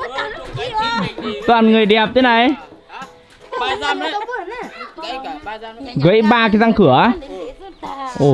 Toàn người đẹp thế này. Gãy 3 cái răng cửa á? Ồ.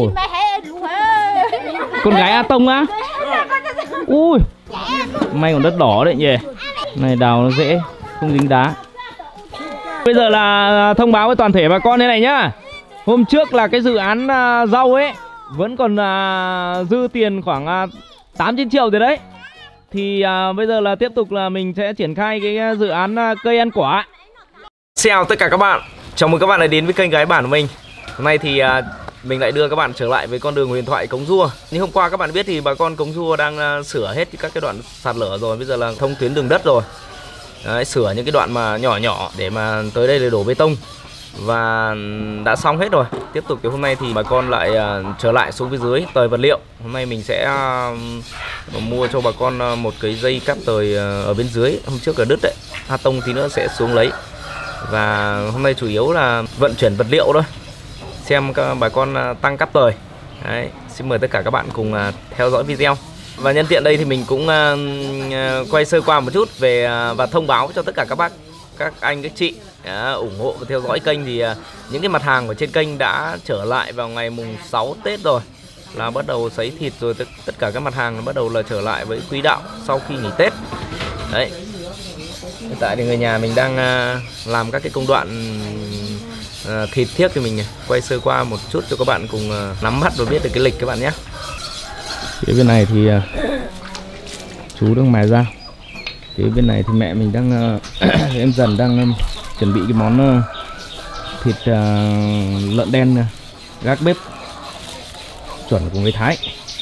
Con gái A Tông á? Ui, may còn đất đỏ đấy nhỉ. Này đào nó dễ, không dính đá. Bây giờ là thông báo với toàn thể bà con thế này nhá. Hôm trước là cái dự án rau ấy vẫn còn dư tiền khoảng 8-9 triệu rồi đấy. Thì bây giờ là tiếp tục là mình sẽ triển khai cái dự án cây ăn quả. Xin chào tất cả các bạn, chào mừng các bạn đã đến với kênh Gái Bản của mình. Hôm nay thì mình lại đưa các bạn trở lại với con đường huyền thoại Cống Rua. Như hôm qua các bạn biết thì bà con Cống Rua đang sửa hết các cái đoạn sạt lở rồi. Bây giờ là thông tuyến đường đất rồi. Đấy, sửa những cái đoạn mà nhỏ nhỏ để mà tới đây để đổ bê tông. Và đã xong hết rồi. Tiếp tục thì hôm nay thì bà con lại trở lại xuống phía dưới tời vật liệu. Hôm nay mình sẽ mua cho bà con một cái dây cáp tời ở bên dưới. Hôm trước là đứt đấy, A Tông tí nữa sẽ xuống lấy. Và hôm nay chủ yếu là vận chuyển vật liệu thôi, xem các bà con tăng cáp tời. Đấy, xin mời tất cả các bạn cùng theo dõi video. Và nhân tiện đây thì mình cũng quay sơ qua một chút về và thông báo cho tất cả các bác, các anh, các chị ủng hộ và theo dõi kênh thì những cái mặt hàng ở trên kênh đã trở lại vào ngày mùng 6 Tết rồi, là bắt đầu sấy thịt rồi, tất cả các mặt hàng bắt đầu là trở lại với quỹ đạo sau khi nghỉ Tết. Đấy, hiện tại thì người nhà mình đang làm các cái công đoạn thịt thiếc thì mình quay sơ qua một chút cho các bạn cùng nắm bắt và biết được cái lịch các bạn nhé. Phía bên này thì chú đang mài dao. Phía bên này thì mẹ mình đang em dần đang chuẩn bị cái món thịt lợn đen gác bếp chuẩn của người Thái.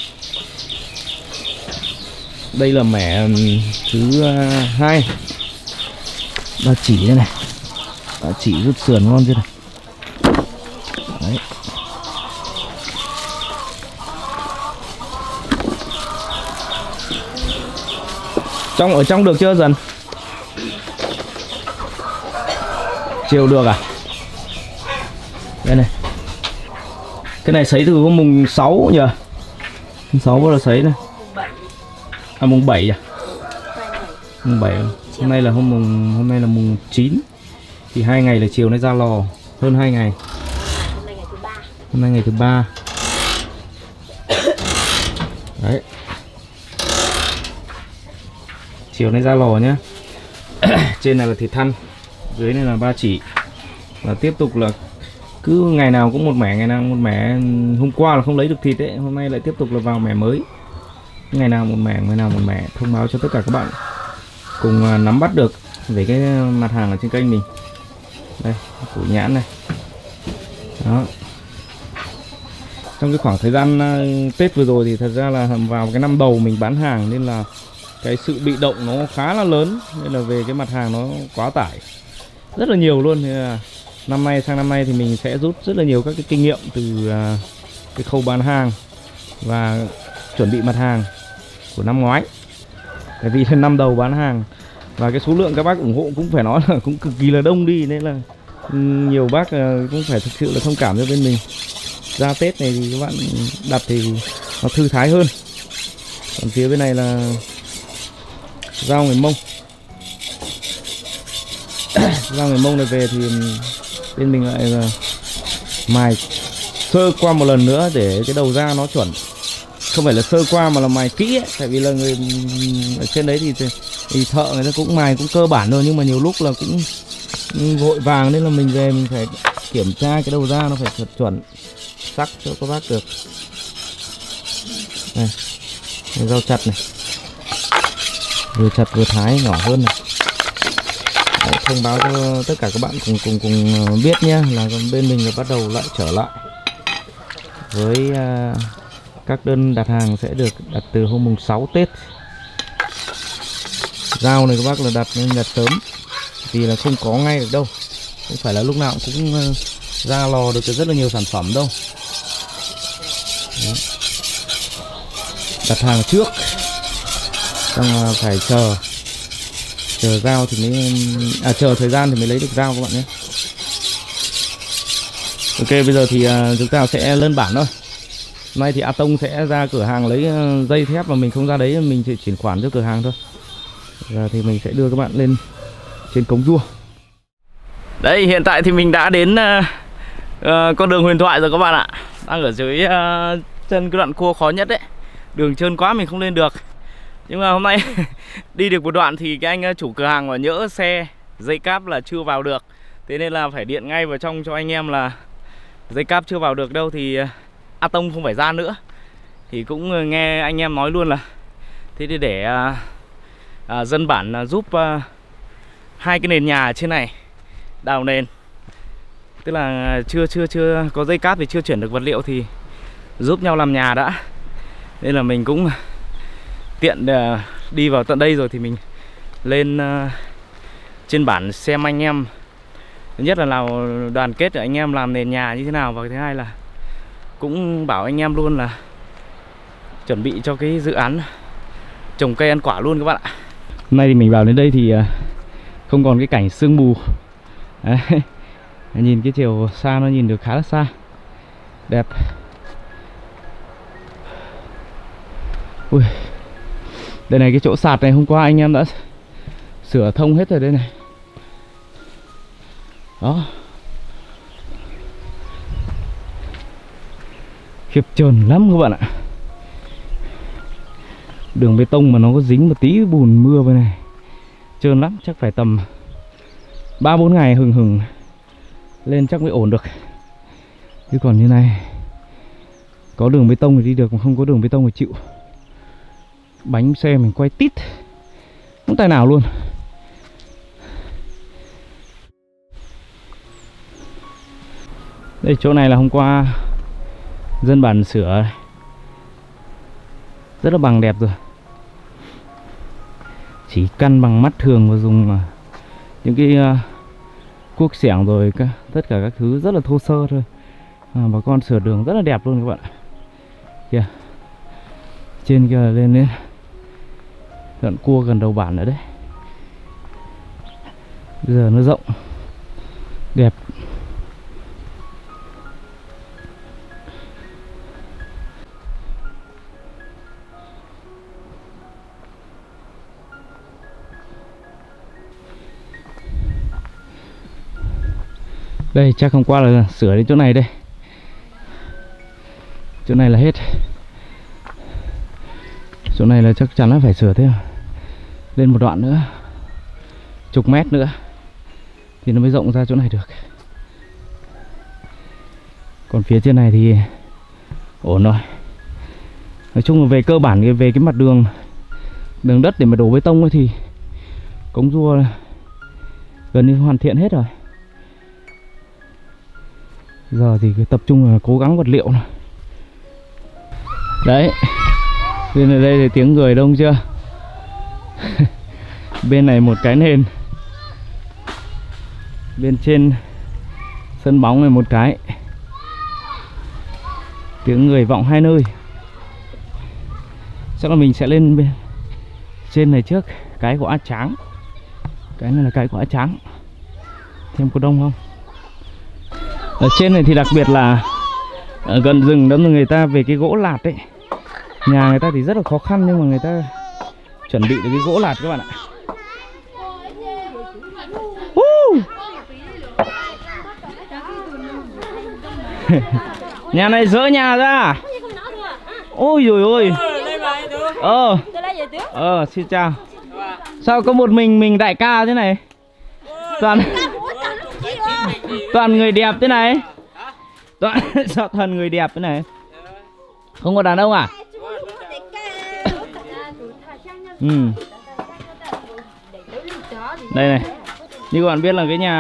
Đây là mẻ thứ 2. Ba chỉ đây này, ba chỉ rút sườn ngon chưa này. Đấy. Ở trong được chưa dần? Chiều được à? Đây này. Cái này sấy từ hôm mùng 6 nhỉ? Mùng 6 bắt đầu sấy này. À mùng 7 à? Mùng 7. Hôm nay là hôm nay là mùng 9. Thì 2 ngày là chiều nay ra lò, hơn 2 ngày. Hôm nay ngày thứ 3. Đấy. Chiều nay ra lò nhá. Trên này là thịt thăn, dưới này là ba chỉ. Và tiếp tục là cứ ngày nào cũng một mẻ, ngày nào một mẻ. Hôm qua là không lấy được thịt đấy, hôm nay lại tiếp tục là vào mẻ mới. Ngày nào một mẻ, ngày nào một mẻ, thông báo cho tất cả các bạn cùng nắm bắt được về cái mặt hàng ở trên kênh mình. Đây, củ nhãn này. Đó. Trong cái khoảng thời gian Tết vừa rồi thì thật ra là vào cái năm đầu mình bán hàng nên là cái sự bị động nó khá là lớn, nên là về cái mặt hàng nó quá tải rất là nhiều luôn. Nên là năm nay sang năm nay thì mình sẽ rút rất là nhiều các cái kinh nghiệm từ cái khâu bán hàng và chuẩn bị mặt hàng của năm ngoái. Bởi vì năm đầu bán hàng và cái số lượng các bác ủng hộ cũng phải nói là cũng cực kỳ là đông đi, nên là nhiều bác cũng phải thực sự là thông cảm cho bên mình. Ra Tết này thì các bạn đặt thì nó thư thái hơn. Còn phía bên này là rau người Mông. Rau người Mông này về thì bên mình lại là mài sơ qua một lần nữa để cái đầu ra nó chuẩn. Không phải là sơ qua mà là mài kỹ ấy. Tại vì là người ở trên đấy thì thợ người ta cũng mài cũng cơ bản thôi, nhưng mà nhiều lúc là cũng vội vàng nên là mình về mình phải kiểm tra cái đầu ra nó phải thật chuẩn sắc cho các bác được. Này, rau chặt này, vừa chặt vừa thái nhỏ hơn này. Đấy, thông báo cho tất cả các bạn cùng biết nhé, là bên mình là bắt đầu lại trở lại với các đơn đặt hàng sẽ được đặt từ hôm mùng 6 Tết. Rau này các bác là đặt nên đặt sớm vì là không có ngay được đâu, không phải là lúc nào cũng ra lò được rất là nhiều sản phẩm đâu. Đó. Đặt hàng trước xong phải chờ rau thì mới chờ thời gian thì mới lấy được rau các bạn nhé. Ok, bây giờ thì chúng ta sẽ lên bản thôi. Hôm nay thì A Tông sẽ ra cửa hàng lấy dây thép và mình không ra đấy, mình chỉ chuyển khoản cho cửa hàng thôi. Giờ thì mình sẽ đưa các bạn lên trên cống rua. Đây, hiện tại thì mình đã đến con đường huyền thoại rồi các bạn ạ. Đang ở dưới chân cái đoạn cua khó nhất đấy. Đường trơn quá mình không lên được. Nhưng mà hôm nay đi được một đoạn thì cái anh chủ cửa hàng mà nhỡ xe dây cáp là chưa vào được. Thế nên là phải điện ngay vào trong cho anh em là dây cáp chưa vào được đâu thì a tông không phải ra nữa. Thì cũng nghe anh em nói luôn là thế thì để dân bản giúp hai cái nền nhà ở trên này đào nền. Tức là chưa có dây cáp thì chưa chuyển được vật liệu thì giúp nhau làm nhà đã. Nên là mình cũng tiện đi vào tận đây rồi thì mình lên trên bản xem anh em. Thứ nhất là nào đoàn kết để anh em làm nền nhà như thế nào. Và thứ hai là cũng bảo anh em luôn là chuẩn bị cho cái dự án trồng cây ăn quả luôn các bạn ạ. Hôm nay thì mình vào đến đây thì không còn cái cảnh sương mù. Đấy. Nhìn cái chiều xa nó nhìn được khá là xa. Đẹp. Ui. Đây này, cái chỗ sạt này hôm qua anh em đã sửa thông hết rồi đây này. Đó. Khiếp trơn lắm các bạn ạ. Đường bê tông mà nó có dính một tí bùn mưa bên này trơn lắm, chắc phải tầm 3-4 ngày hừng lên chắc mới ổn được. Chứ còn như này có đường bê tông thì đi được, mà không có đường bê tông thì chịu. Bánh xe mình quay tít không tài nào luôn. Đây, chỗ này là hôm qua dân bản sửa rất là bằng đẹp rồi. Chỉ căn bằng mắt thường và dùng những cái cuốc xẻng rồi tất cả các thứ rất là thô sơ thôi. Bà con sửa đường rất là đẹp luôn các bạn ạ. Kìa, trên kia lên đến đoạn cua gần đầu bản nữa đấy. Bây giờ nó rộng đẹp. Đây chắc hôm qua là sửa đến chỗ này đây. Chỗ này là hết. Chỗ này là chắc chắn là phải sửa thêm lên một đoạn nữa, chục mét nữa thì nó mới rộng ra chỗ này được. Còn phía trên này thì ổn rồi. Nói chung là về cơ bản về cái mặt đường đất để mà đổ bê tông ấy thì cống rua gần như hoàn thiện hết rồi. Giờ thì tập trung là cố gắng vật liệu này. Đấy, bên này đây thì tiếng người đông chưa. Bên này một cái nền, bên trên sân bóng này một cái. Tiếng người vọng hai nơi. Chắc là mình sẽ lên bên trên này trước. Cái của Á Tráng. Cái này là cái của Á Tráng. Thêm có đông không? Ở trên này thì đặc biệt là ở gần rừng đó, người ta về cái gỗ lạt ấy. Nhà người ta thì rất là khó khăn nhưng mà người ta chuẩn bị được cái gỗ lạt các bạn ạ. Nhà này dỡ nhà ra. Ôi dồi ôi. Xin chào. Sao có một mình đại ca thế này? Toàn người đẹp thế này. Sao toàn người đẹp thế này? Không có đàn ông à? Đây này. Như các bạn biết là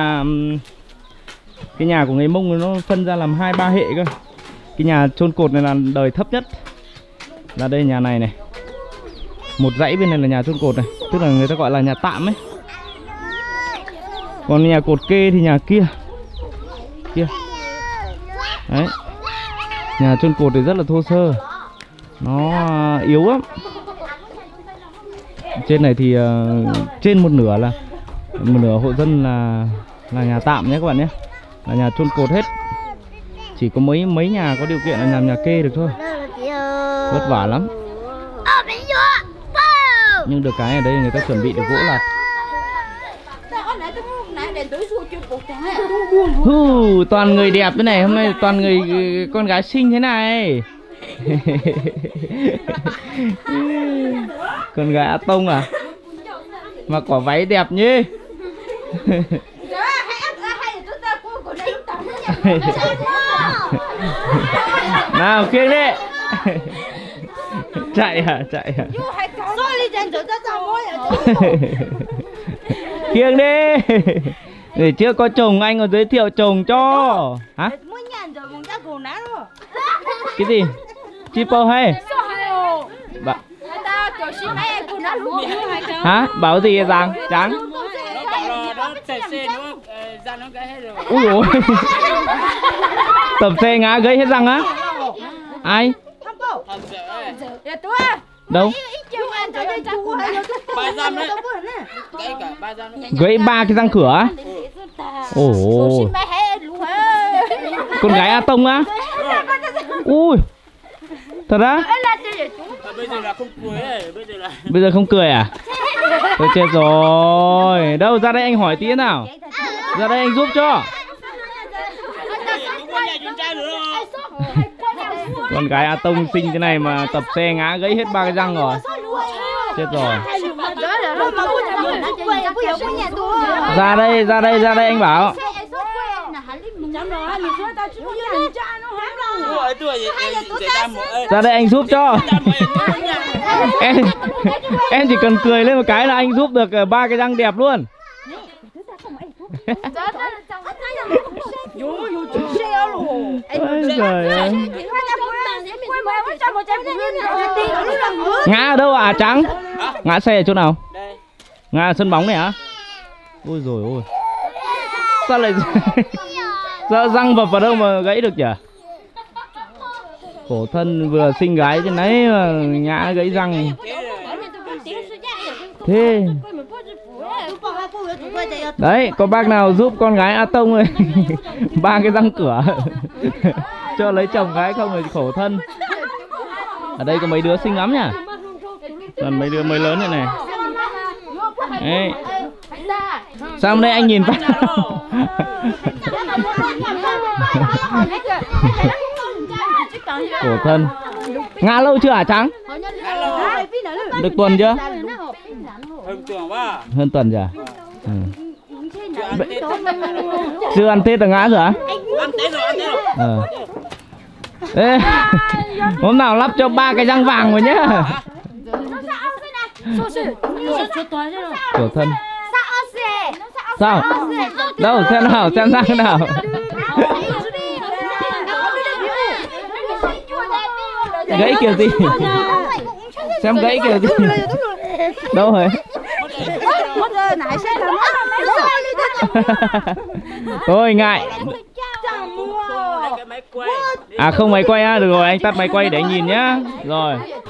cái nhà của người Mông nó phân ra làm 2-3 hệ cơ. Cái nhà chôn cột này là đời thấp nhất. Là đây nhà này này. Một dãy bên này là nhà chôn cột này. Tức là người ta gọi là nhà tạm ấy. Còn nhà cột kê thì nhà kia. Đấy. Nhà chôn cột thì rất là thô sơ. Nó yếu lắm. Trên này thì trên một nửa hộ dân là nhà tạm nhé các bạn nhé. Là nhà chôn cột hết. Chỉ có mấy nhà có điều kiện là làm nhà kê được thôi. Vất vả lắm. Nhưng được cái ở đây người ta chuẩn bị được gỗ lạt. Toàn người đẹp thế này, hôm nay toàn người con gái xinh thế này. Con gái A Tông à? Mặc quả váy đẹp nhỉ. Nào kiêng đi. Chạy à, chạy à. Kiêng đi. Để chưa có chồng anh còn giới thiệu chồng cho. Hả? Cái gì? Chipo hay? Hả? Bảo gì rằng trắng? Ui dồi. Tập xe ngã gãy hết răng á? Ai? Đâu? Gãy 3 cái răng cửa á? Ồ. Con gái A Tông á? Ui. Thật á? Bây giờ không cười à? Tôi chết rồi. Đâu ra đây anh hỏi tí nào. Ra đây anh giúp cho. Con gái A Tông xinh thế này mà tập xe ngã gãy hết 3 cái răng rồi. Chết rồi. Ra đây anh bảo. Ra đây anh giúp cho. Em chỉ cần cười lên một cái là anh giúp được 3 cái răng đẹp luôn. Ôi trời ơi. Ngã ở đâu à Trắng? Ngã xe ở chỗ nào? Ngã ở sân bóng này hả? Ôi rồi ôi. Sao lại sao răng vập vào đâu mà gãy được nhỉ? Khổ thân vừa xinh gái trên đấy mà ngã gãy răng. Thế đấy, có bác nào giúp con gái A Tông ơi 3 cái răng cửa cho lấy chồng gái không thì khổ thân. Ở đây có mấy đứa xinh lắm nhá. Còn mấy đứa mới lớn này này. Đấy. Sao hôm nay anh nhìn phát khổ thân. Ngã lâu chưa hả Trắng? Được tuần chưa? Hơn tuần rồi à? Ừ. Chưa ăn Tết là ngã rồi hả? Ăn Tết rồi. Ê, hôm nào lắp cho 3 cái răng vàng rồi nhá. Khổ thân. Sao? Đâu xem nào, xem răng nào. Gãy kiểu gì? Xem gãy kiểu gì? Đâu rồi? Thôi ngại. À không máy quay á, được rồi anh tắt máy quay để anh nhìn nhá. Rồi.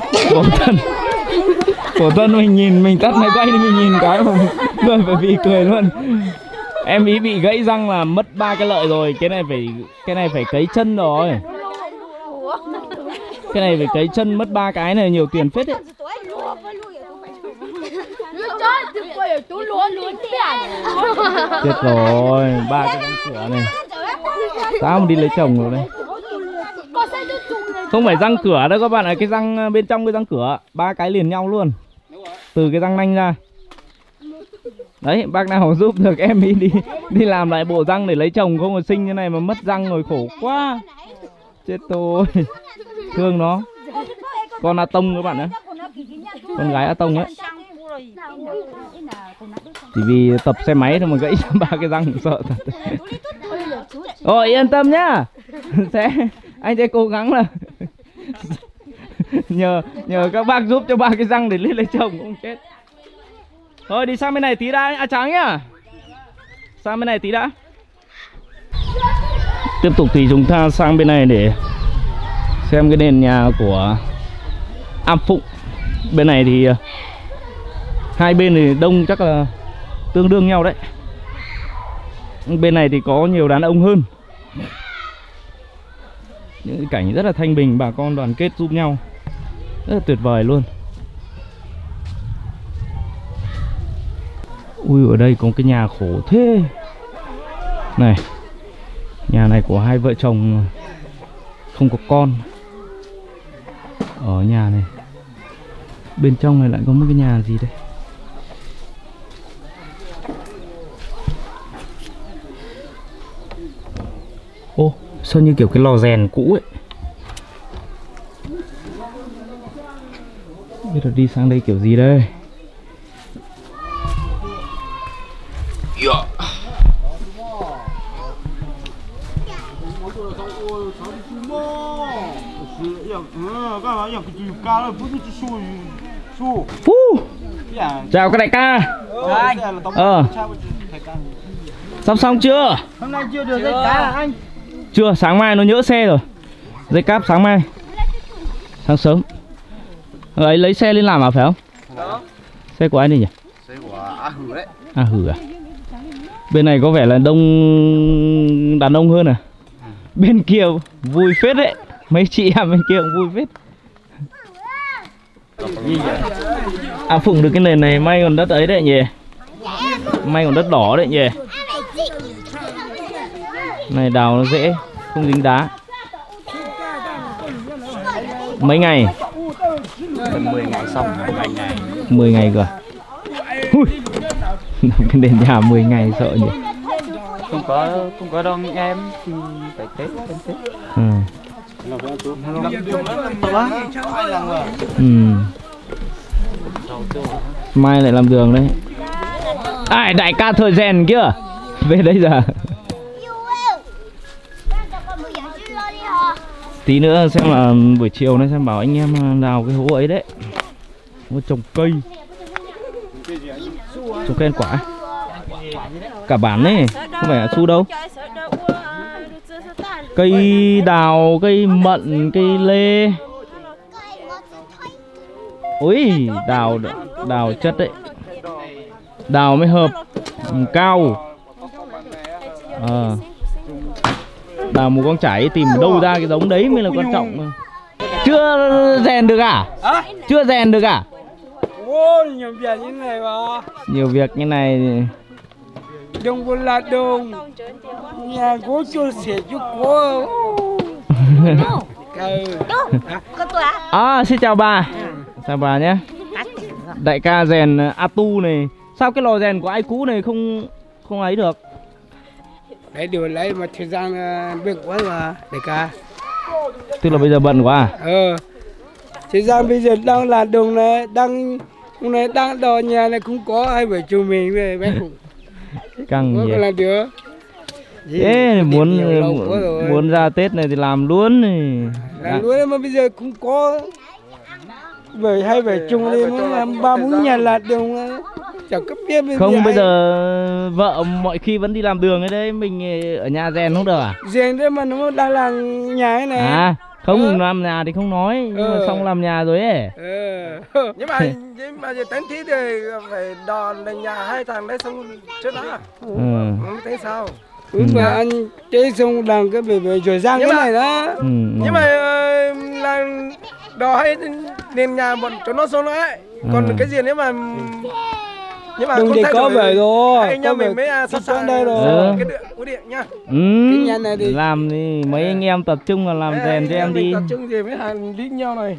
Khổ thân mình nhìn, mình tắt máy quay thì mình nhìn cái mà người phải bị cười luôn. Em ý bị gãy răng là mất 3 cái lợi rồi, cái này phải cấy chân rồi. Cái này phải cấy chân mất 3 cái này nhiều tiền phết đấy. Chết rồi, 3 cái răng cửa này. Sao mà đi lấy chồng rồi đây? Không phải răng cửa đâu các bạn ạ, cái răng bên trong cái răng cửa 3 cái liền nhau luôn. Từ cái răng nanh ra. Đấy, bác nào giúp được em đi làm lại bộ răng để lấy chồng không, mà xinh như này mà mất răng rồi khổ quá. Chết tôi. Thương nó. Con A Tông các bạn nhé. Con gái A Tông ấy. Chỉ vì tập xe máy thôi mà gãy 3 cái răng sợ thật. Ôi yên tâm nhá. Anh sẽ cố gắng là nhờ các bác giúp cho 3 cái răng để lấy chồng không chết. Thôi đi sang bên này tí đã, à Trắng nhá. Sang bên này tí đã. Tiếp tục thì chúng ta sang bên này để xem cái nền nhà của A Phụng. Bên này thì hai bên thì đông chắc là tương đương nhau đấy. Bên này thì có nhiều đàn ông hơn. Những cái cảnh rất là thanh bình, bà con đoàn kết giúp nhau, rất là tuyệt vời luôn. Ui, ở đây có cái nhà khổ thế. Này, nhà này của hai vợ chồng không có con. Ở nhà này, bên trong này lại có một cái nhà gì đây? Ô, sao như kiểu cái lò rèn cũ ấy. Biết là đi sang đây kiểu gì đây? Chào các đại ca. Sắp xong chưa? Hôm nay chưa được dây cá à anh? Chưa, sáng mai nó nhỡ xe rồi. Dây cáp sáng mai. Sáng sớm. Ấy lấy xe lên làm à phải không? Đó. Xe của ai đây nhỉ? Xe của A Hử đấy. A Hử à? Bên này có vẻ là đông đàn ông hơn à? Bên kia vui phết đấy. Mấy chị em bên kia cũng vui phết. À Phụng được cái nền này may còn đất ấy đấy nhỉ? May còn đất đỏ đấy nhỉ? Này đào nó dễ, không dính đá. Mấy ngày? Gần 10 ngày xong. 10 ngày cơ. Ui. Cái nền nhà 10 ngày sợ nhỉ? Không có đâu em thì phải Tết đến Tết. Mai lại làm đường đấy. Ai đại ca thời rèn kia về đây giờ. Tí nữa xem là buổi chiều này xem bảo anh em đào cái hố ấy đấy. Hố trồng cây. Trồng cây ăn quả. Cả bản đấy, không phải là su đâu. Cây đào, cây mận, cây lê. Ui, đào chất đấy. Đào mới hợp. Cao. Đào một con chải tìm đâu ra cái giống đấy mới là quan trọng. Chưa rèn được à? Chưa rèn được à? Nhiều việc như này mà. Nhiều việc như này thì... Đồng quân là đồng. Nhà cố cho sẻ chút cố. À, xin chào bà. Chào bà nhé. Đại ca rèn Atu này. Sao cái lò rèn của ai cũ này không ấy được? Đấy điều lấy mà thời gian bận quá mà đại ca. Tức là bây giờ bận quá à? Thời gian bây giờ đang làm đồng này, đang đò nhà này cũng có hai vợ chồng mình về bé cũng. Căng nhỉ. Làm được. Thế muốn ra Tết này thì làm luôn này. Làm luôn mà bây giờ cũng có bởi hai vợ chồng đi muốn làm 3-4 nhà là đồng chẳng cấp biết không bây giờ vợ mọi khi vẫn đi làm đường ấy đấy, mình ở nhà rèn không được à? Rèn đấy mà nó đang làm nhà ấy này. À không làm nhà thì không nói, nhưng mà xong làm nhà rồi ấy. Nhưng mà giờ tính tí thì phải đò lên nhà 2 thằng đấy xong trước đó. Không thấy sao? Mà anh chơi xong làm cái bể rồi rang cái này đó. Nhưng mà là đò hay lên nhà bọn cho nó xong nữa ấy. Còn cái gì nếu mà đừng để có về rồi. Anh em mình mới sắp sẵn đây rồi. Cái điện nhá. Cái nhà này thì làm thì mấy anh em tập trung là làm rèn cho em đi. Tập trung gì với hàng lính nhau này.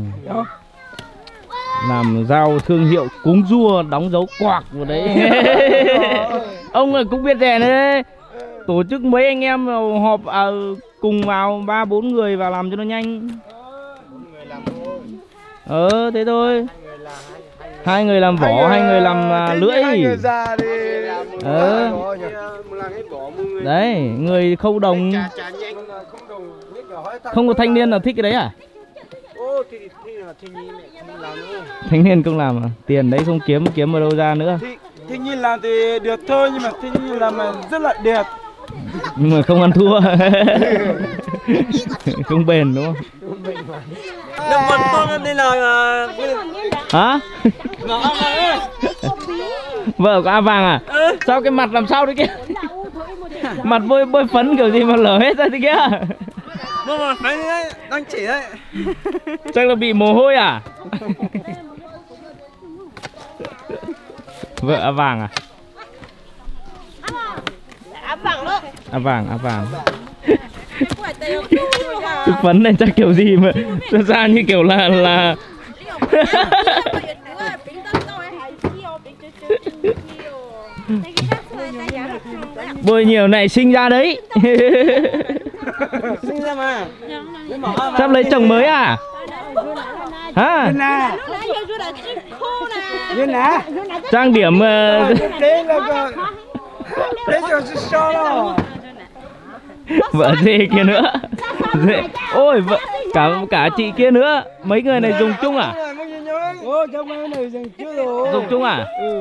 Làm giao thương hiệu cúng rua đóng dấu quạc vào đấy. Ông là cũng biết rèn đấy. Tổ chức mấy anh em họp cùng vào 3-4 người vào làm cho nó nhanh. Thế thôi. 2 người làm vỏ, 2 người làm lưỡi. Đấy, người khâu đồng. Không có thanh niên nào thích cái đấy à? Thanh niên không làm à? Tiền đấy không kiếm ở đâu ra nữa. Thanh niên làm thì được thôi, nhưng mà thanh niên làm rất là đẹp. Nhưng mà không ăn thua. Không bền đúng không? Làm vật con đây là hả? Vợ của A Vàng à? Sao cái mặt làm sao đấy kia? Mặt bôi phấn kiểu gì mà lở hết ra thế kia? Mà phải đấy, đang chỉ đấy. Chắc là bị mồ hôi à? Vợ A Vàng à? À vàng. Cái phấn này chắc kiểu gì mà ra như kiểu là bôi nhiều này sinh ra đấy. Sinh ra mà. Sắp lấy chồng mới à? Hả? Trang điểm Đấy là đấy là sao đó. vợ dê kia nữa. Ôi vợ cả chị kia nữa. Mấy người này dùng chung à? Ô trong mấy này dùng chung rồi. Dùng chung à? Ừ.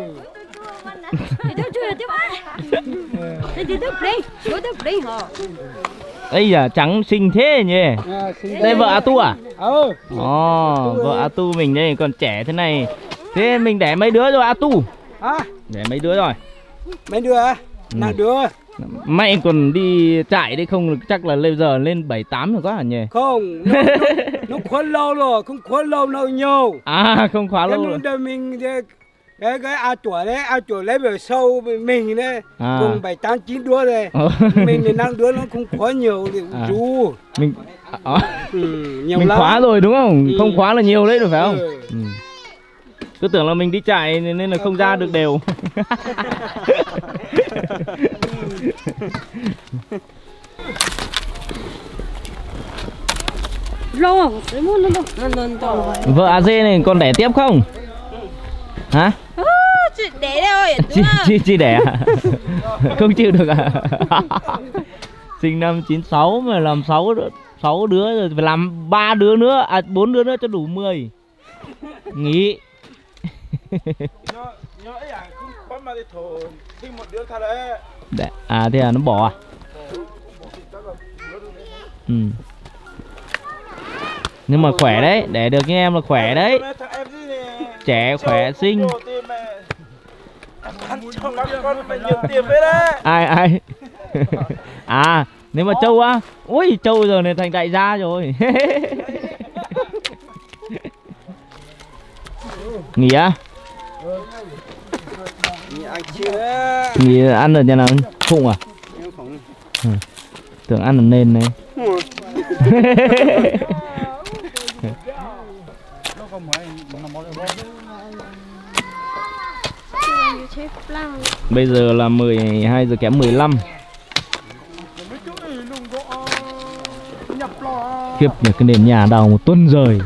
Ây da trắng xinh thế nhỉ. Đây vợ A Tu à? Ừ. Ồ, vợ A Tu mình đây còn trẻ thế này. Thế mình đẻ mấy đứa rồi A Tu? À? Đẻ mấy đứa rồi? Mấy đứa? Nào đứa? Mày còn đi chạy đấy không? Chắc là bây giờ lên 7-8 rồi quá hả nhỉ? Không, nó khóa lâu rồi, không khóa lâu đâu nhiều. À không khóa lâu rồi. Cái mình cái A chuột lấy về sâu mình đấy, cùng 7-8-9 đứa đây. Mình thì 5 đứa nó không khóa nhiều thì chú. Mình nhiều mình lắm. khóa rồi đúng không? Không khóa là nhiều đấy rồi phải không? Cứ tưởng là mình đi chạy nên là không ra được đều. Vợ A Dê này còn đẻ tiếp không? Hả? Chị đẻ đây ơi. Chị đẻ à? Không chịu được à? Sinh năm 96 mà làm 6 đứa rồi phải làm 3 đứa nữa, 4 đứa nữa cho đủ 10. Nghỉ. À thế à, nó bỏ à? Nhưng mà khỏe đấy, đẻ được như em là khỏe đấy. Trẻ khỏe xinh. Ai? À nếu mà Châu á, ui Châu giờ này thành đại gia rồi. Nghỉ á? Nghỉ ăn ở nhà nào? Phụng à? Tưởng ăn ở nền này. Bây giờ là 12 giờ kém 15. Khiếp nhỉ, cái nền nhà đào 1 tuần rồi.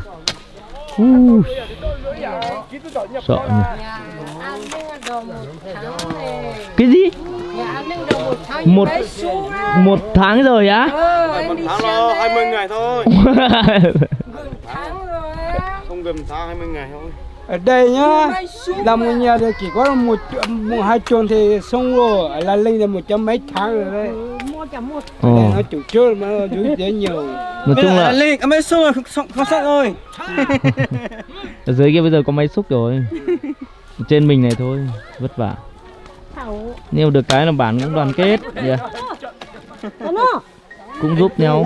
Sợ nhỉ. Cái gì? Một tháng rồi á? 1 tháng là 20 ngày thôi. Không gần tháng 20 ngày thôi. Ở đây nhá, làm một nhà thì chỉ có 1-2 tuần thì xong rồi, là lên là 100 mấy tháng rồi đấy. Nó chủ trước mà dưới dễ nhiều. Nói chung là lên có máy xúc rồi, không sẵn rồi. ở dưới kia bây giờ có máy xúc rồi. Trên mình này thôi, vất vả. Nhưng được cái là bản cũng đoàn kết, cũng giúp nhau.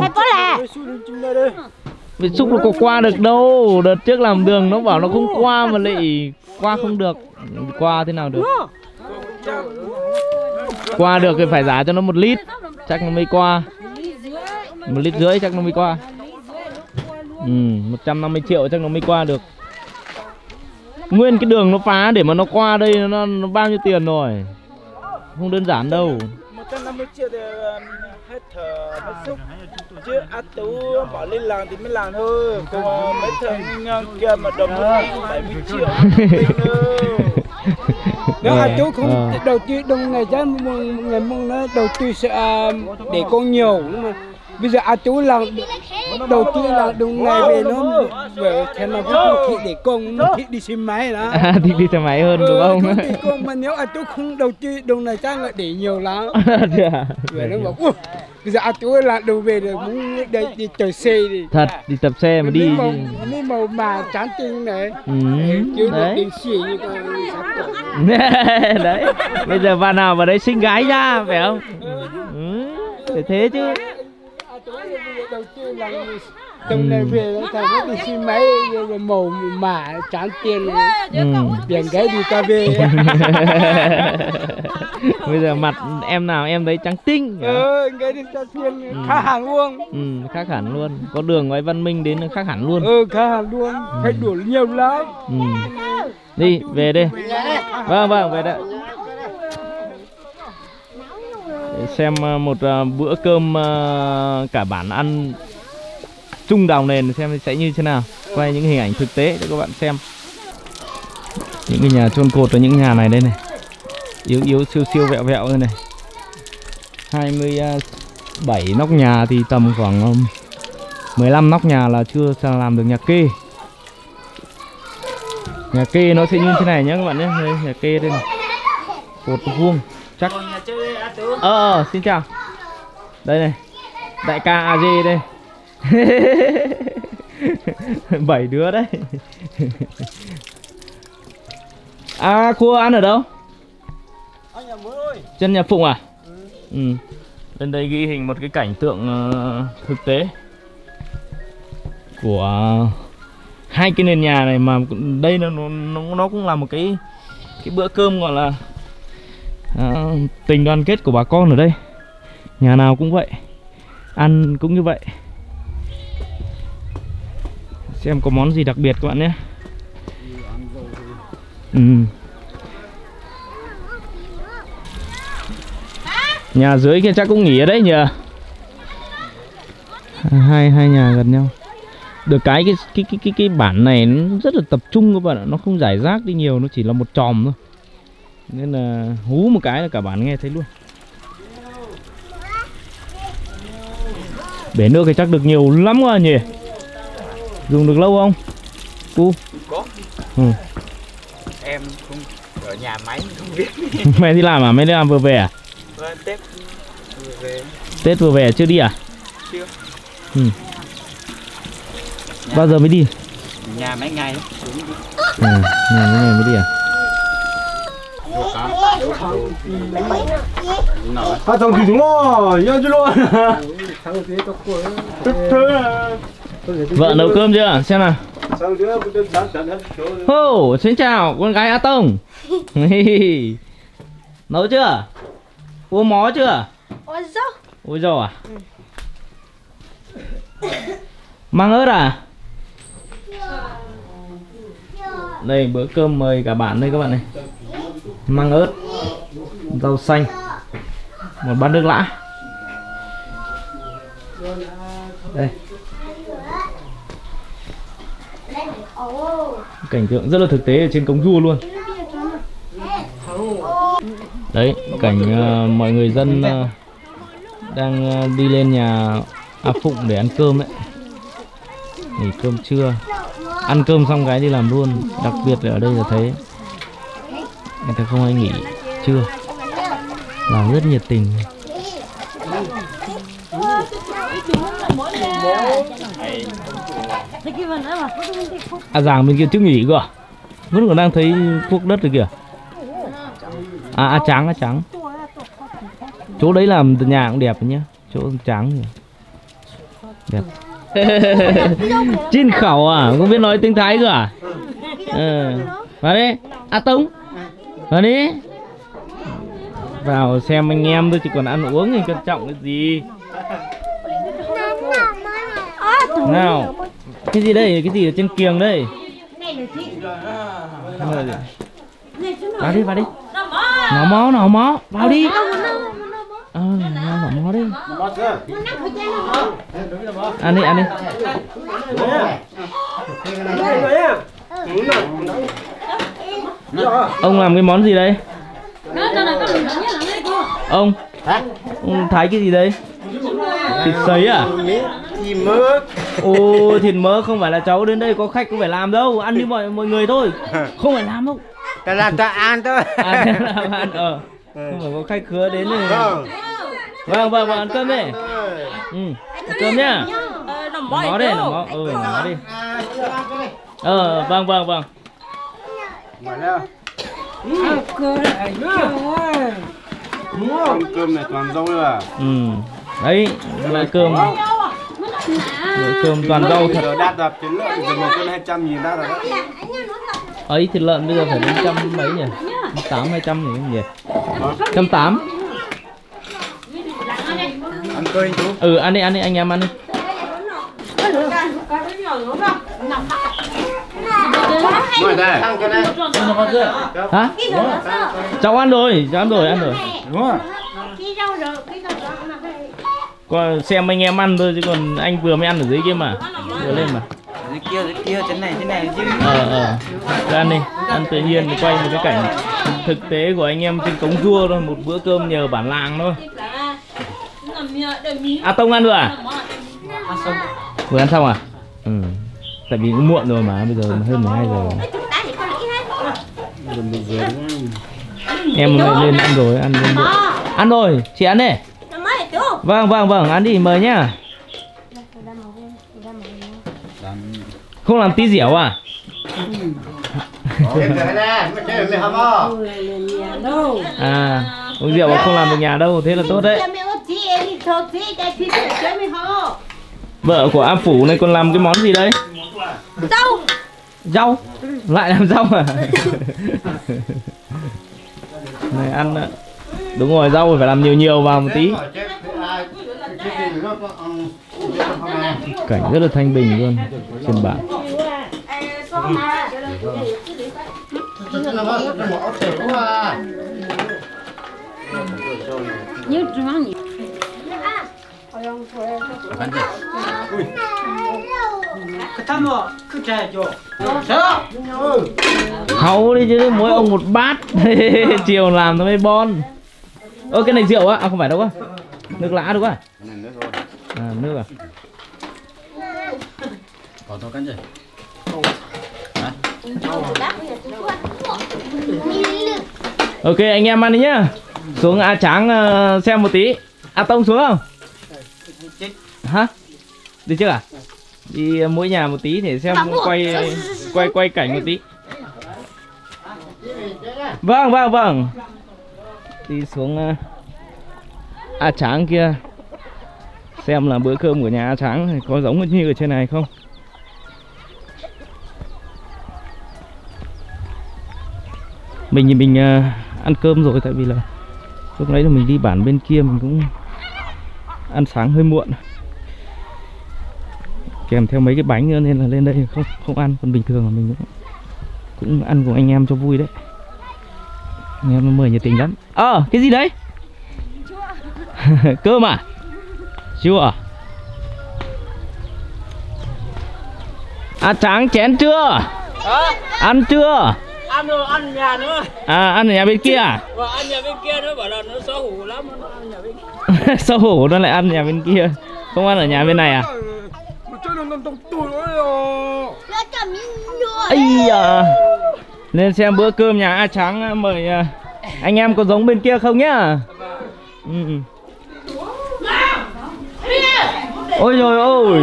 Vì xúc nó có qua được đâu. Đợt trước làm đường nó bảo nó không qua mà lại qua không được. Qua thế nào được? Qua được thì phải giá cho nó 1 lít. Chắc nó mới qua. 1,5 lít chắc nó mới qua. 150 triệu chắc nó mới qua được. Nguyên cái đường nó phá để mà nó qua đây nó bao nhiêu tiền rồi. Không đơn giản đâu. 150 triệu thì hết thở máy xúc. Chứ A Tú bỏ lên làng thì mới làm thôi. Còn mấy thằng kia mà đồng 70 triệu. Nếu A Tú không đầu tư đồng này chắc ngày mong nó đầu tư sẽ để con nhiều. Nhưng mà bây giờ A Tú làm đầu tư là đồng này về nó về thế nào cũng thích để con nó thích đi xe máy đó. Thích đi xe máy hơn đúng không? Mà nếu A Tú không đầu tư đồng này chắc là để nhiều lắm. Về nó bảo bây giờ A Tú là đầu về rồi muốn đi chơi xe đi. Thật đi tập xe mà đi. Đi màu mà trắng tinh này. Chứ đấy. Đấy. Bây giờ bà nào vào đấy xinh gái ra phải không? Phải thế chứ. Đầu tiên là trong này về nó thằng nó đi xe máy rồi màu mà trắng tiền tiền gái đi cà phê. Bây giờ mặt em nào em thấy trắng tinh. Cái đi cho tiền khác hẳn luôn. Khác hẳn luôn. Có đường ngoài Văn Minh đến khác hẳn luôn. Khác hẳn luôn. Phải đuổi nhiều lắm. Đi, về đây. Vâng, về đây. Để xem một bữa cơm cả bản ăn chung đào nền xem sẽ như thế nào. Quay những hình ảnh thực tế để các bạn xem. Những cái nhà chôn cột ở những nhà này đây này. Yếu siêu vẹo đây này. 27 nóc nhà thì tầm khoảng 15 nóc nhà là chưa làm được nhà kê. Nhà kê nó sẽ như thế này nhé các bạn nhé. Đây, nhà kê đây này. Cột vuông chắc. Xin chào. Đây này. Đại ca AG đây. 7 đứa đấy. Cua ăn ở đâu? Chân nhà Phụng à? Lên đây ghi hình một cái cảnh tượng thực tế của hai cái nền nhà này, mà đây nó cũng là một cái bữa cơm gọi là tình đoàn kết của bà con ở đây. Nhà nào cũng vậy, ăn cũng như vậy. Xem có món gì đặc biệt các bạn nhé. Nhà dưới kia chắc cũng nghỉ ở đấy nhỉ. Hai nhà gần nhau. Được cái bản này nó rất là tập trung các bạn ạ, nó không rải rác đi nhiều, nó chỉ là một chòm thôi. Nên là hú một cái là cả bản nghe thấy luôn. Bể nước thì chắc được nhiều lắm quá nhỉ. Dùng được lâu không? Cu? Có. Em không ở nhà máy không biết. Mày đi làm à? Mày đi làm vừa về à? Tết vừa về. Tết vừa về chưa đi à? Chưa. Bao giờ mới đi? Nhà mấy ngày. Nhà mấy ngày mới đi à? Thằng gì đúng không? Nhớ chứ luôn. Vợ nấu cơm chưa? Xem nào. Xin chào con gái A Tông. Nấu chưa? Uống mó chưa? Ôi dồi à? Mang ớt à? Đây bữa cơm mời cả bản đây các bạn này. Mang ớt, rau xanh, một bát nước lã. Đây. Cảnh tượng rất là thực tế ở trên cống rua luôn. Đấy, cảnh mọi người dân đang đi lên nhà A Phụng để ăn cơm đấy. Nghỉ cơm trưa. Ăn cơm xong cái đi làm luôn. Đặc biệt là ở đây là thấy người ta không ai nghỉ trưa, làm rất nhiệt tình. Giàng bên kia trước nghỉ cơ à? Vẫn còn đang thấy cuốc đất rồi kìa. Trắng. Chỗ đấy làm nhà cũng đẹp nhá. Chỗ trắng kìa. Đẹp. Chín khẩu à? Không biết nói tiếng Thái cơ à? Vào đi. A Tông. Vào đi. Vào xem anh em thôi, chỉ còn ăn uống thì quan trọng cái gì. Nào. Cái gì đây? Cái gì ở trên kiềng đây? Vào đi. Nào mó. Vào đi. Nào mó đi. Ăn đi. Ông làm cái món gì đây? Ông thái cái gì đây? Thịt sấy à? Thịt mỡ. Ồ, thịt mỡ. Không phải là cháu đến đây có khách không phải làm đâu, ăn đi mọi người thôi, không phải làm đâu. Ta làm ta ăn thôi. Làm ăn không phải có khách khứa đến này. Vâng, ăn cơm đi. Ăn cơm nhá. Nó đây, nó đi. Vâng. Cơm này toàn rau đấy à? Đấy, bữa cơm toàn rau thật. Đắt đập thịt lợn rồi một cân 200.000 đắt rồi đó. Ấy thịt lợn bây giờ phải đến 100 mấy nhỉ? 180 200 gì không nhỉ? 180. Ăn cơm chú. Ừ, ăn đi anh em ăn đi. Ngồi đây. Hả? Cháu ăn rồi, ăn rồi. Đúng rồi. Còn xem anh em ăn thôi chứ còn anh vừa mới ăn ở dưới kia mà. Vừa lên mà. Dưới kia thế này chứ. Cứ ăn đi, ăn tự nhiên thì quay một cái cảnh thực tế của anh em trên cống rua thôi, một bữa cơm nhờ bản làng thôi. À Tông ăn rồi à? Ăn xong. Vừa ăn xong à? Ừ. Tại vì cũng muộn rồi mà, bây giờ hơn 12 giờ. Em lên ăn rồi, ăn lên muộn. Ăn rồi, chị ăn đi. Vâng, ăn đi, mời nhá. Không làm tí dẻo à? À, uống rượu mà không làm được nhà đâu, thế là tốt đấy. Vợ của A Phủ này còn làm cái món gì đấy? Rau? Lại làm rau à? Này ăn ạ. Đúng rồi, rau phải làm nhiều vào một tí. Cảnh rất là thanh bình luôn trên bản. Hấu đi chứ, mỗi ông một bát. Chiều làm nó mới bon. Ơ cái này rượu á? À không phải đâu á. Nước lã đúng không ạ? À nước à? Có thôi cắn gì? Ok anh em ăn đi nhá. Xuống A Tráng xem một tí. A Tông xuống không? Hả? Đi chưa à? Đi mỗi nhà một tí để xem quay cảnh một tí. Vâng. Đi xuống A Tráng kia xem là bữa cơm của nhà A Tráng có giống như ở trên này không. Mình ăn cơm rồi, tại vì là lúc nãy là mình đi bản bên kia mình cũng ăn sáng hơi muộn, kèm theo mấy cái bánh nữa nên là lên đây không ăn. Còn bình thường là mình cũng ăn cùng anh em cho vui đấy. Anh em nó mời nhiệt tình lắm. Cái gì đấy? Cơm à? Chưa. A Tráng chén chưa? Ăn chưa? Ăn rồi, ăn nhà nữa. À ăn ở nhà bên kia à? Và ăn nhà bên kia nó bảo là nó xấu hổ lắm, nó ăn nhà bên kia. Xấu hổ nó lại ăn nhà bên kia, không ăn ở nhà bên này à? Ây à. Nên xem bữa cơm nhà A Tráng mời anh em có giống bên kia không nhá. Ôi rồi ôi.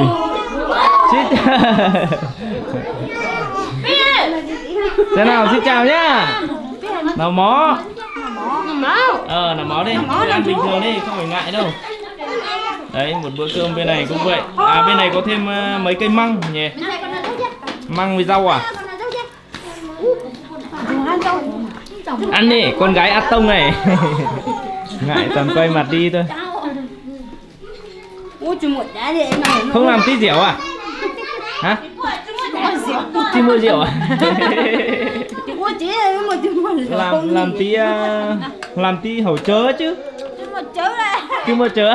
Thế nào, xin chào nhá. Nào mó. Nào mó đi. Ăn bình thường đi, không phải ngại đâu. Đấy, một bữa cơm bên này cũng vậy. À bên này có thêm mấy cây măng nhỉ. Măng với rau à? Ăn đi, con gái A Tông này. Ngại toàn quay mặt đi thôi. Không làm tí dẻo à? Hả? Chị mua rượu à? Làm tí hổ chớ chứ. Chứ mua chớ.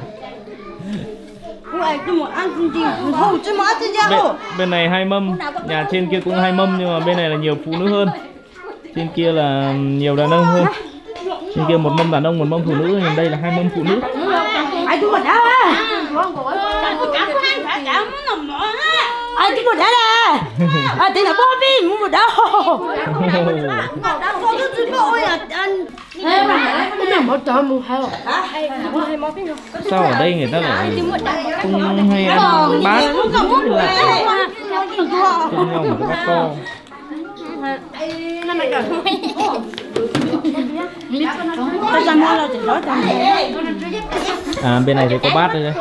Bên này 2 mâm, nhà trên kia cũng 2 mâm nhưng mà bên này là nhiều phụ nữ hơn. Trên kia là nhiều đàn ông hơn. Trên kia 1 mâm đàn ông, 1 mâm phụ nữ, nhưng đây là 2 mâm phụ nữ. Cái một đó là thì là bò bì một đó. Sao ở đây người ta lại không hay ăn bát lại cùng nhau một cái bát to. À bên này thì có bát đây đây.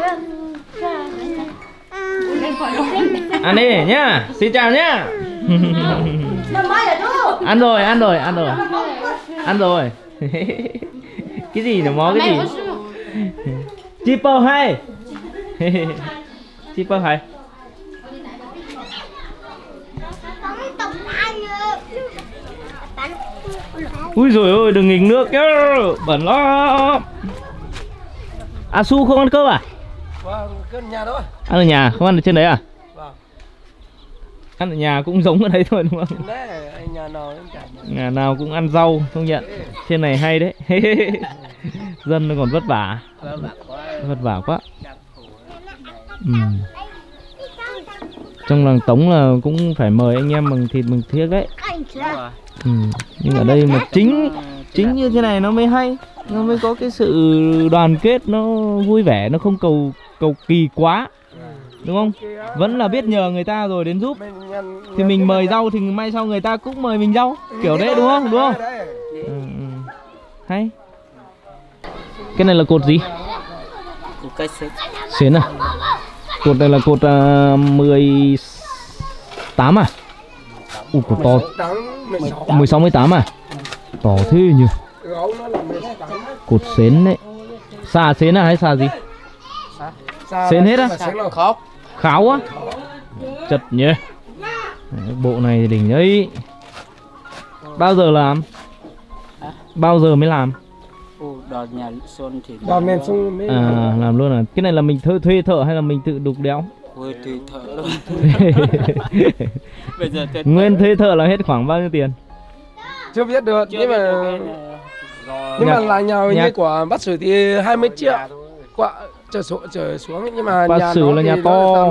Ăn đi nhá, xin chào nhá. Ăn rồi, ăn rồi, ăn rồi. Ăn rồi. Cái gì nó mó cái gì? Chipper hay. Chipper hay. Ui rồi ôi, đừng nghịch nước nhá, bẩn lắm. À Su không ăn cơm à? Vâng, cơm nhà thôi. Ăn ở nhà, không ăn ở trên đấy à? Vâng. Ăn ở nhà cũng giống ở đấy thôi đúng không? Đấy, nhà nào cũng chả. Nhà nào cũng ăn rau, công nhận. Trên này hay đấy. Dân nó còn vất vả. Vất vả quá. Trong làng Tống là cũng phải mời anh em bằng thịt bằng thiếc đấy. Nhưng ở đây mà chính như thế này nó mới hay, nó mới có cái sự đoàn kết, nó vui vẻ, nó không cầu kỳ quá, đúng không? Vẫn là biết nhờ người ta rồi đến giúp, thì mình mời rau thì may sau người ta cũng mời mình rau, kiểu đấy đúng không? Đúng không? Hay. Cái này là cột gì? Cột Xến à? Cột này là cột 18 à? Cột to. 16 18 à? To thế nhỉ? Cột xến đấy. Xà xến à hay xà gì? Xến hết á? Kháo á? Chật nhỉ? Bộ này thì đỉnh đấy. Bao giờ làm? Bao giờ mới làm? Đò nhà Xuân thì làm luôn à? Cái này là mình thuê thợ hay là mình tự đục đẽo? thuê thợ luôn. Bây giờ nguyên thuê thợ là hết khoảng bao nhiêu tiền? Chưa biết được, nhưng mà là nhà như của bác Sử thì 20 triệu quả trở xuống, nhưng mà bác Sử là nhà to.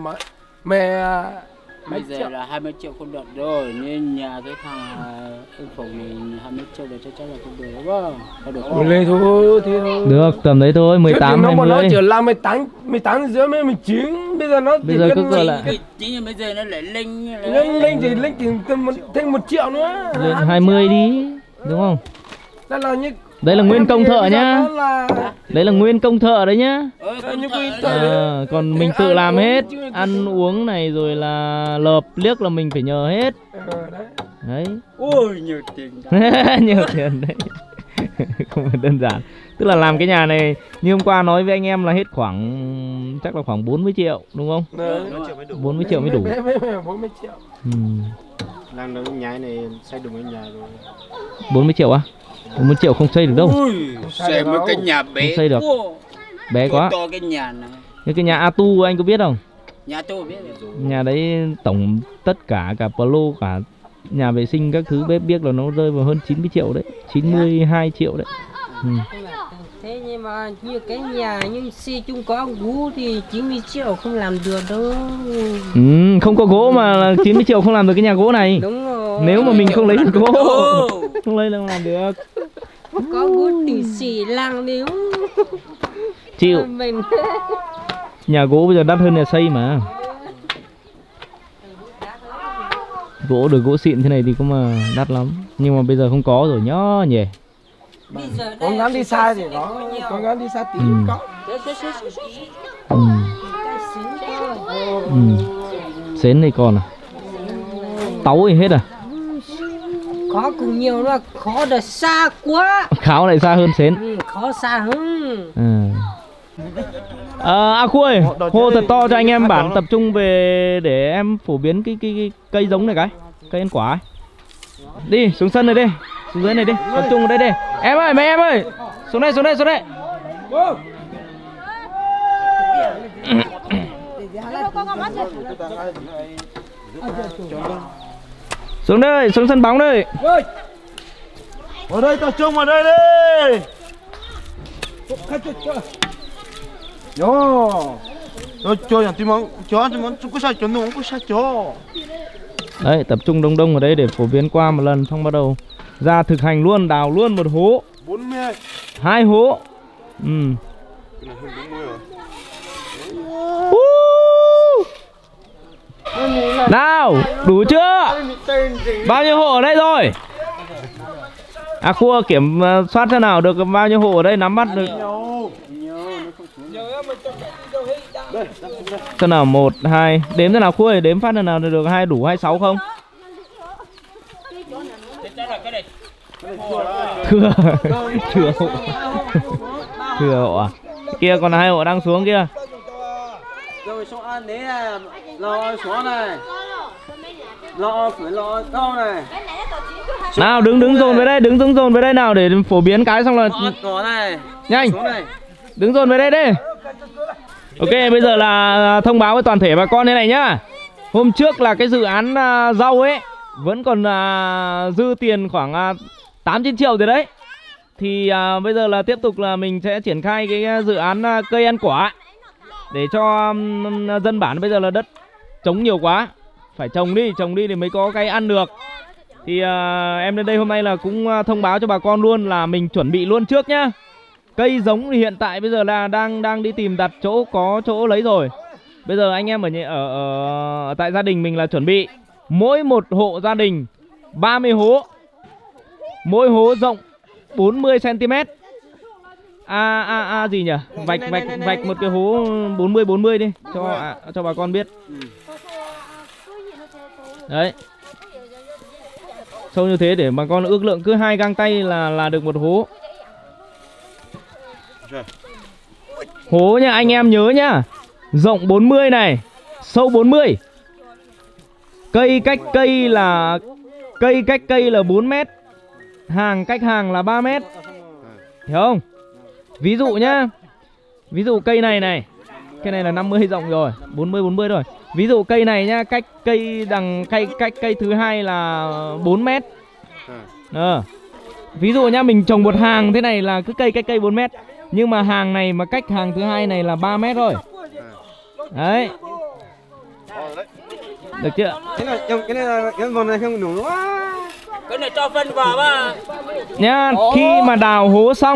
Bây giờ là 20 triệu không được rồi, nên nhà cái thằng ông Phùng này 20 triệu là chắc là không được đúng không? Được không? Được, tầm đấy thôi, 18 20. Nó chỉ là 18 rưỡi mới 19, bây giờ nó bây giờ cứ gọi là chính bây giờ nó lại lên thêm 1 triệu nữa. lên 20 đi, đúng không? Đấy là nguyên công thợ nhá. Đấy là nguyên công thợ đấy nhá. Còn mình tự làm hết. Ăn uống này rồi là lợp liếc là mình phải nhờ hết. Đấy. Ôi nhiều tiền. Nhiều tiền đấy. Không phải đơn giản. Tức là làm cái nhà này như hôm qua nói với anh em là hết khoảng chắc là khoảng 40 triệu đúng không? 40 triệu mới đủ. 40 triệu. Làm được nhà này xây được cái nhà rồi. 40 triệu á? 40 triệu không xây được đâu. Xây một cái nhà bé. Không xây được. Bé quá. To cái nhà này. Như cái nhà Atu anh có biết không? Nhà tôi biết. Nhà đấy tổng tất cả Plo cả nhà vệ sinh các thứ bếp biết là nó rơi vào hơn 90 triệu đấy, 92 triệu đấy. Thế nhưng mà như cái nhà như xe chung có gỗ thì 90 triệu không làm được đâu. Không có gỗ mà là 90 triệu không làm được cái nhà gỗ này. Đúng rồi. Nếu mà mình không lấy được gỗ, không lấy là không làm được. Có gỗ tỷ xỉ làng nếu chịu. Mình... Nhà gỗ bây giờ đắt hơn nhà xây mà. Gỗ được gỗ xịn thế này thì cũng mà đắt lắm. Nhưng mà bây giờ không có rồi nhá nhỉ. Cố gắng đi xa thì có, cố gắng đi xa tí có. Xến này còn à? Táo thì hết à? Có cũng nhiều là khó là xa quá. Kháo lại xa hơn xến. Khó xa hơn. A Khu ơi, hô thật to cho anh em bản tập trung về để em phổ biến cái cây giống này cái. Cây ăn quả ấy. Đi xuống sân này đi, xuống dưới này đi, tập trung ở đây đi. Em ơi, mấy em ơi, xuống đây, xuống đây, xuống đây. Xuống đây, xuống sân bóng đây. Ở đây tập trung vào đây đi. Yo, nó chơiอย่างที่มันcũng sai cho nó cũng sai cho. Đấy, tập trung đông đông ở đây để phổ biến qua một lần xong bắt đầu ra thực hành luôn, đào luôn một hố. 40. 2 hố. Cái này hơn 40 rồi. Nào, đủ chưa? Bao nhiêu hộ ở đây rồi? A Khu kiểm soát thế nào được bao nhiêu hộ ở đây, nắm bắt được. Thế nào 1 2 đếm thế nào Khu ơi, đếm phát thế nào được 2 đủ 26 không? Thừa hộ. Thừa hộ à? Kia còn 2 hộ đang xuống kia. Rồi số ăn đấy là lo xóa này. Lo phải lo to này. Nào đứng dồn về đây, đứng dồn về đây nào để phổ biến cái xong là Có này. nhanh. Này. Đứng dồn về đây đi. Ok, bây giờ là thông báo với toàn thể bà con thế này nhá. Hôm trước là cái dự án rau ấy vẫn còn dư tiền khoảng 8-9 triệu rồi đấy. Thì bây giờ là tiếp tục là mình sẽ triển khai cái dự án cây ăn quả để cho dân bản. Bây giờ là đất trống nhiều quá, phải trồng đi thì mới có cái ăn được. Thì em đến đây hôm nay là cũng thông báo cho bà con luôn là mình chuẩn bị luôn trước nhá. Cây giống thì hiện tại bây giờ là đang đi tìm đặt chỗ, có chỗ lấy rồi. Bây giờ anh em ở tại gia đình mình là chuẩn bị mỗi một hộ gia đình 30 hố. Mỗi hố rộng 40 cm. Gì nhỉ? Vạch một cái hố 40 đi cho bà con biết. Đấy. Sâu như thế để bà con ước lượng cứ 2 găng tay là được một hố. Hố nha, anh em nhớ nhá. Rộng 40 này, sâu 40. Cây cách cây là 4 mét. Hàng cách hàng là 3 mét. Hiểu không? Ví dụ nhá. Ví dụ cây này. Cây này là 50 rộng rồi, 40 rồi. Ví dụ cây này nhá, cách cây thứ hai là 4 mét. Ví dụ nhá, mình trồng một hàng thế này là cứ cây cách cây 4 mét. Nhưng mà hàng này mà cách hàng thứ hai này là 3 mét rồi. Đấy. Được chưa? Cái này là cái vòng này không đủ quá. Cái này cho phân vào mà. Nhá, khi mà đào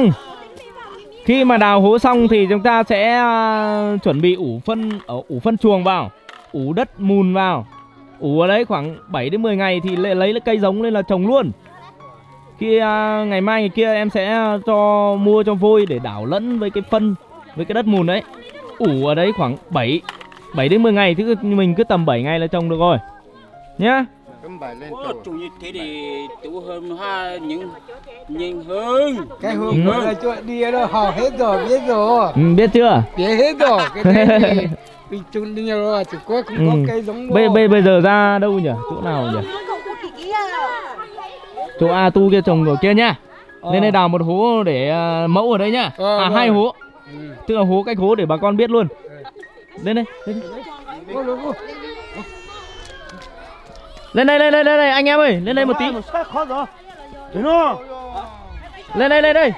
hố xong thì chúng ta sẽ chuẩn bị ủ phân chuồng vào, ủ đất mùn vào. Ủ ở đấy khoảng 7 đến 10 ngày thì lấy cây giống lên là trồng luôn. Khi ngày mai ngày kia em sẽ mua cho vôi để đảo lẫn với cái phân, với cái đất mùn đấy. Ủ ở đấy khoảng 7 đến 10 ngày, thì mình cứ tầm 7 ngày là trồng được rồi nhá. Chủ như thế thì tủ hơn nhìn hơn. Cái hôm đó là chỗ đi ở đâu họ hết rồi, biết rồi. Biết chưa? Biết hết rồi. Cái này thì mình trồng đi nhiều rồi, chỉ có không có cây giống đâu. Bây giờ ra đâu nhỉ? Chỗ nào nhỉ? Chỗ A tu kia trồng ở kia nhá. Lên đây đào một hố để mẫu ở đây nhá. 2 hố. Tức là hố cách hố để bà con biết luôn. Lên đây. Lên đây anh em ơi, lên đây một tí. Lên đây.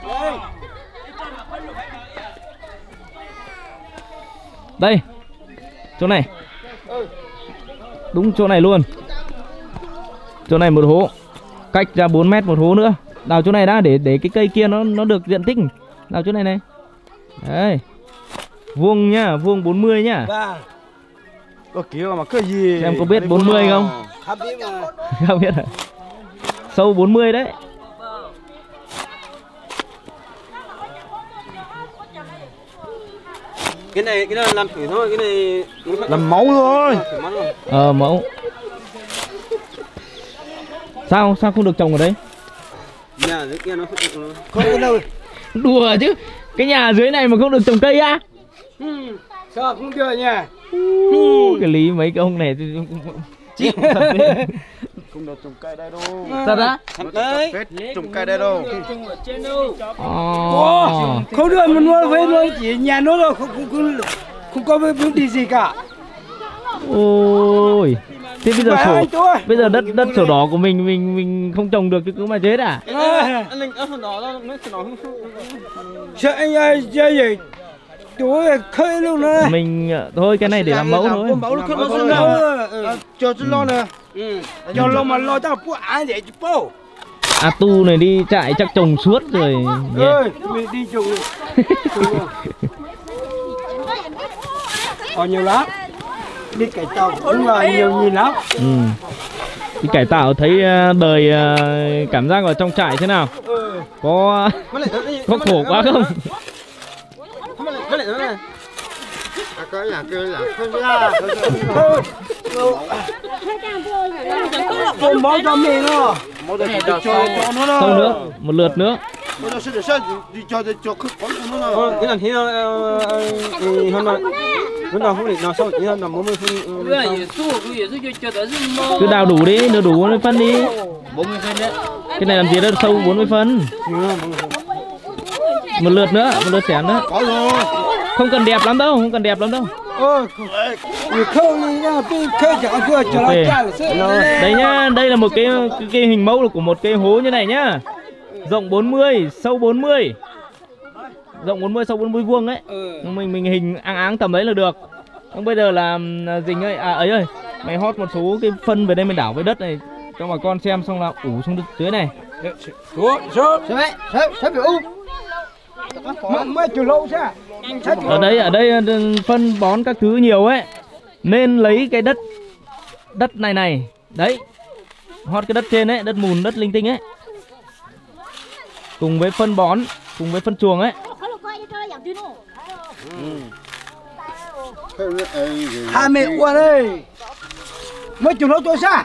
Đây. Chỗ này. Đúng chỗ này luôn. Chỗ này một hố. Cách ra 4 mét một hố nữa. Đào chỗ này đã để cái cây kia nó được diện tích. Đào chỗ này. Đấy. Vuông nhá, vuông 40 nhá. Em có biết 40 không? Không biết mà. Không biết à? Sâu 40 đấy. Cái này làm thử thôi, cái này làm mẫu thôi. Mẫu. Sao không được trồng ở đấy? Nhà dưới kia nó Không có đâu. Đùa chứ. Cái nhà dưới này mà không được trồng cây á? Sao không được nha. Cái lý mấy cái ông này chịu thật đấy. Không được trồng cây đây đâu. Thật á? đấy. Trồng cây đây đâu. Không được, mình nuôi với nó chỉ nhà nó đâu, không có bước đi gì cả. Ôi. Thế bây giờ đất sổ đỏ của mình không trồng được thì cứ mà chết à? Anh ở sổ đỏ đó, nó sổ đỏ không. Sợ anh ơi chơi gì? Chú khơi luôn đó. Mình thôi cái này để làm mẫu thôi. Mẫu nó không có đâu. Cho chứ lo nè. Cho lo mà lo cho phụ án để chứ bố. Tu này đi chạy chắc trồng suốt rồi. Mình đi trồng. Nhiều lắm. Đi cải tạo cũng là nhiều nhìn lắm. Đi cải tạo thấy đời cảm giác ở trong trại thế nào? Có khổ quá không? Con bó cho mình đó. mỗi lần chỉ cho nó đó. Sâu nữa, một lượt nữa. Mỗi lần sẽ để sao đi cho khức quấn của nó Thôi, là. cái lần thế nó không để nào sâu, chỉ là 40 phân. Cứ đào đủ đi, đào đủ 40 phân đi. 40 phân đấy. Cái này làm gì đó sâu 40 phân. Một lượt nữa, một lượt xẻng nữa. Có rồi. Không cần đẹp lắm đâu, không cần đẹp lắm đâu. Người không nha, khơi chọn chưa cho nó Ok. cha là sẽ. Đây nhá, đây là một cái hình mẫu của một cái hố như này nhá. Rộng 40, sâu 40. Rộng 40, sâu 40 vuông ấy. Mình hình áng tầm đấy là được. Không bây giờ là Dình ơi, ấy ơi, mày hót một số cái phân về đây mình đảo với đất này cho bà con xem, xong là ủ xuống dưới này. Sẽ bị mới từ lâu ra. Ở đây phân bón các thứ nhiều ấy, nên lấy cái đất này đấy, hót cái đất trên ấy, đất mùn, đất linh tinh ấy, cùng với phân bón, cùng với phân chuồng ấy. 20 qua đây. Mới từ lâu cho ra.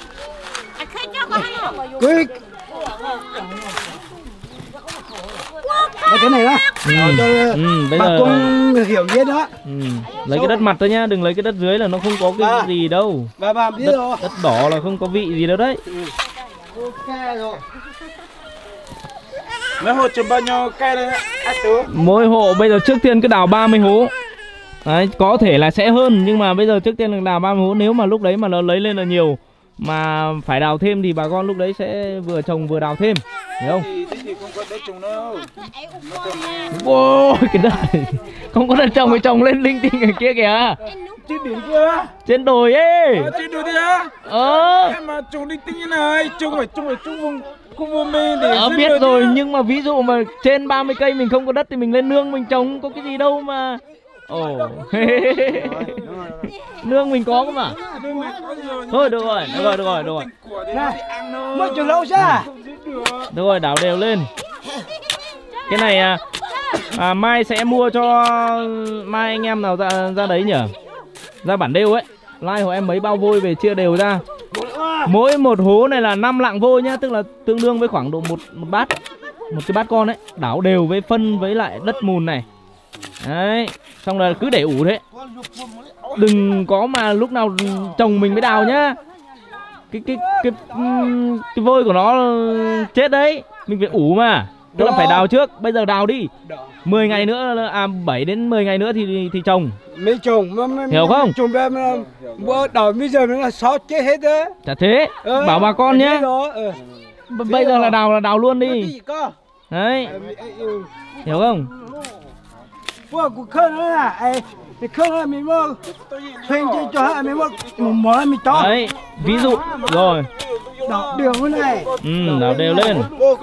Cái này đó. Bây bà giờ con hiểu biết đó. lấy cái đất mặt thôi nhá, đừng lấy cái đất dưới là nó không có cái gì đâu. Bà biết rồi. Đất đỏ là không có vị gì đâu đấy. Ok rồi. Mấy hộ chùm bao nhiêu cây đây? Mỗi hộ bây giờ trước tiên cứ đào 30 hố. Đấy, có thể là sẽ hơn, nhưng mà bây giờ trước tiên là đào 30 hố. Nếu mà lúc đấy mà nó lấy lên là nhiều mà phải đào thêm thì bà con lúc đấy sẽ vừa trồng vừa đào thêm, hiểu không? Thì không có đất trồng đâu. Ôi, cái đất không có đất trồng thì trồng lên linh tinh ở kia kìa. Trên biển kia. Trên đồi ấy. Trên đồi thế á? Em mà trồng linh tinh như này, trồng phải vùng không vô mê để biết rồi, nhưng mà ví dụ mà trên 30 cây mình không có đất thì mình lên nương mình trồng, có cái gì đâu mà. Ồ. Nương mình có cơ mà. Thôi được rồi. Này, mới từ lâu ra. Được rồi, đảo đều lên. Cái này mai sẽ mua cho mai anh em nào ra đấy nhỉ? Ra bản đêu ấy. Lai hộ em mấy bao vôi về chia đều ra. Mỗi một hố này là 5 lạng vôi nhá, tức là tương đương với khoảng độ một bát, một cái bát con ấy, đảo đều với phân với lại đất mùn này. Đấy, xong là cứ để ủ thế. Đừng có mà lúc nào trồng mình mới đào nhá. Cái vôi của nó chết đấy, mình phải ủ mà. Tức là phải đào trước, bây giờ đào đi. 10 ngày nữa 7 đến 10 ngày nữa thì trồng. Mấy trồng hiểu không? Trồng ra bữa đầu bây giờ nó là sót chết hết đấy. Chả thế, bảo bà con nhé. Bây giờ là đào luôn đi. Đấy. Hiểu không? Của khơi nữa là khơi là mình mua thuê cho mình mua mỏ mình to. Đấy, ví dụ rồi. Đảo đều cái này. Đảo đều lên.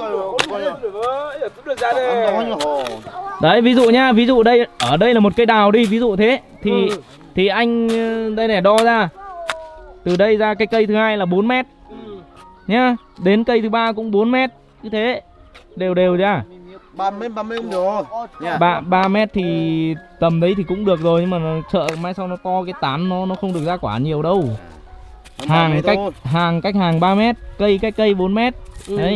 Đấy, ví dụ nhá, ví dụ đây ở đây là một cây đào đi, ví dụ thế thì anh đây này đo ra. Từ đây ra cái cây thứ hai là 4 mét. Nhá, đến cây thứ ba cũng 4 mét. Cứ thế, đều ra. 3 mét cũng được. 3 mét thì tầm đấy thì cũng được rồi, nhưng mà sợ mai sau nó to cái tán nó không được ra quả nhiều đâu. Hàng cách hàng 3 mét, cây cách cây 4 mét. Đấy.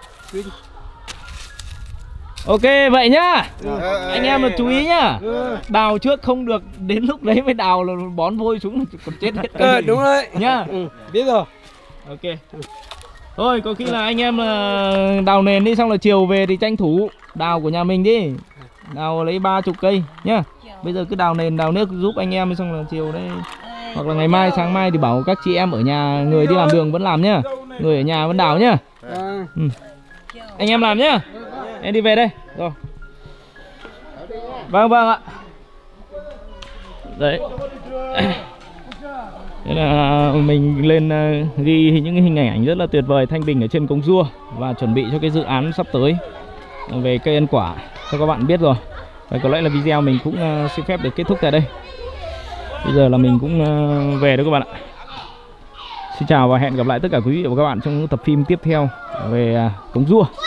Ok vậy nhá. Anh em là chú ý nhá. Đào trước không được, đến lúc đấy mới đào là bón vôi xuống còn chết hết cây. Đúng rồi. Nhá. Biết rồi. Ok. Thôi có khi là anh em là đào nền đi, xong là chiều về thì tranh thủ đào của nhà mình đi. Đào lấy 30 cây nhá. Bây giờ cứ đào nền đào nước giúp anh em, xong là chiều đấy hoặc là ngày mai sáng mai thì bảo các chị em ở nhà, người đi làm đường vẫn làm nhá, người ở nhà vẫn đào nhá. Anh em làm nhá. Em đi về đây rồi. Vâng ạ. Đấy. Thế là mình lên ghi những hình ảnh rất là tuyệt vời Thanh Bình ở trên Cống Rua và chuẩn bị cho cái dự án sắp tới về cây ăn quả cho các bạn biết rồi. Và có lẽ là video mình cũng xin phép được kết thúc tại đây. Bây giờ là mình cũng về đó các bạn ạ. Xin chào và hẹn gặp lại tất cả quý vị và các bạn trong những tập phim tiếp theo về Cống Rua.